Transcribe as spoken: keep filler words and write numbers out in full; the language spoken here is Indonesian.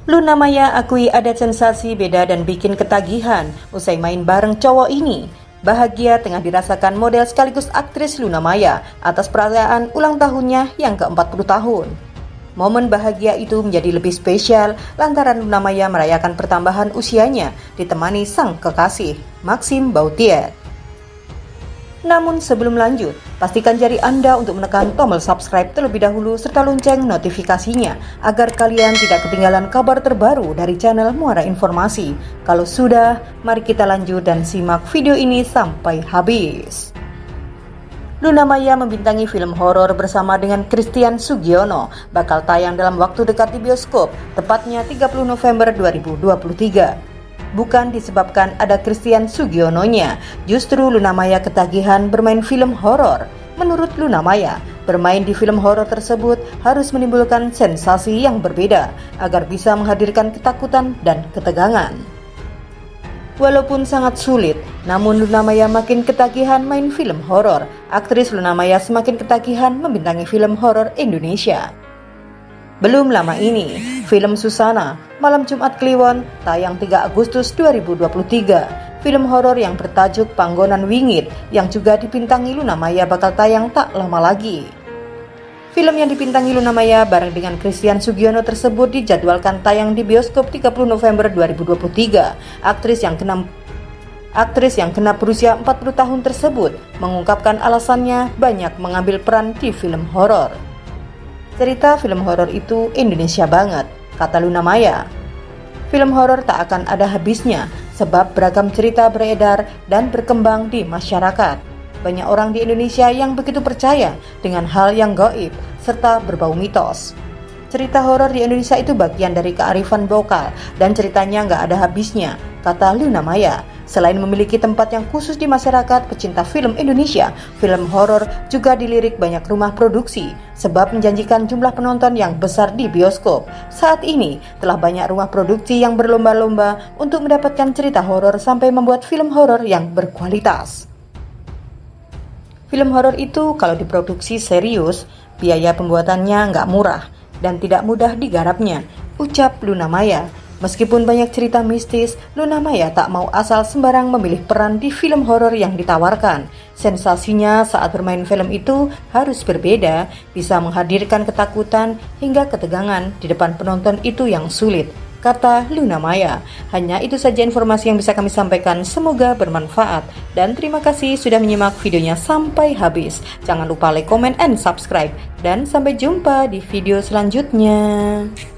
Luna Maya akui ada sensasi beda dan bikin ketagihan usai main bareng cowok ini. Bahagia tengah dirasakan model sekaligus aktris Luna Maya atas perayaan ulang tahunnya yang ke empat puluh tahun. Momen bahagia itu menjadi lebih spesial lantaran Luna Maya merayakan pertambahan usianya ditemani sang kekasih, Maxim Bauthier. Namun sebelum lanjut, pastikan jari Anda untuk menekan tombol subscribe terlebih dahulu serta lonceng notifikasinya agar kalian tidak ketinggalan kabar terbaru dari channel Muara Informasi. Kalau sudah, mari kita lanjut dan simak video ini sampai habis. Luna Maya membintangi film horor bersama dengan Christian Sugiono bakal tayang dalam waktu dekat di bioskop, tepatnya tiga puluh November dua ribu dua puluh tiga. Bukan disebabkan ada Christian Sugiono-nya, justru Luna Maya ketagihan bermain film horor. Menurut Luna Maya, bermain di film horor tersebut harus menimbulkan sensasi yang berbeda agar bisa menghadirkan ketakutan dan ketegangan. Walaupun sangat sulit, namun Luna Maya makin ketagihan main film horor. Aktris Luna Maya semakin ketagihan membintangi film horor Indonesia. Belum lama ini, film Susana, Malam Jumat Kliwon, tayang tiga Agustus dua ribu dua puluh tiga. Film horor yang bertajuk Panggonan Wingit yang juga dibintangi Luna Maya bakal tayang tak lama lagi. Film yang dibintangi Luna Maya bareng dengan Christian Sugiono tersebut dijadwalkan tayang di bioskop tiga puluh November dua ribu dua puluh tiga. Aktris yang kena Aktris yang kena berusia empat puluh tahun tersebut mengungkapkan alasannya banyak mengambil peran di film horor. Cerita film horor itu Indonesia banget, kata Luna Maya. Film horor tak akan ada habisnya sebab beragam cerita beredar dan berkembang di masyarakat. Banyak orang di Indonesia yang begitu percaya dengan hal yang gaib serta berbau mitos. Cerita horor di Indonesia itu bagian dari kearifan lokal dan ceritanya nggak ada habisnya, kata Luna Maya. Selain memiliki tempat yang khusus di masyarakat pecinta film Indonesia, film horor juga dilirik banyak rumah produksi sebab menjanjikan jumlah penonton yang besar di bioskop. Saat ini telah banyak rumah produksi yang berlomba-lomba untuk mendapatkan cerita horor sampai membuat film horor yang berkualitas. Film horor itu kalau diproduksi serius, biaya pembuatannya nggak murah dan tidak mudah digarapnya, ucap Luna Maya. Meskipun banyak cerita mistis, Luna Maya tak mau asal sembarang memilih peran di film horor yang ditawarkan. Sensasinya saat bermain film itu harus berbeda, bisa menghadirkan ketakutan hingga ketegangan di depan penonton itu yang sulit, kata Luna Maya. Hanya itu saja informasi yang bisa kami sampaikan, semoga bermanfaat. Dan terima kasih sudah menyimak videonya sampai habis. Jangan lupa like, comment, and subscribe. Dan sampai jumpa di video selanjutnya.